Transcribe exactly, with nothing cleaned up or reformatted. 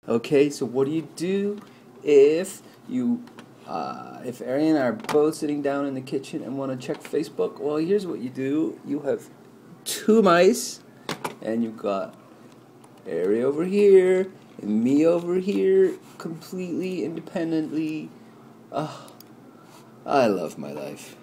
Okay, so what do you do if you, uh, if Ari and I are both sitting down in the kitchen and want to check Facebook? Well, here's what you do. You have two mice, and you've got Ari over here, and me over here, completely independently. Oh, I love my life.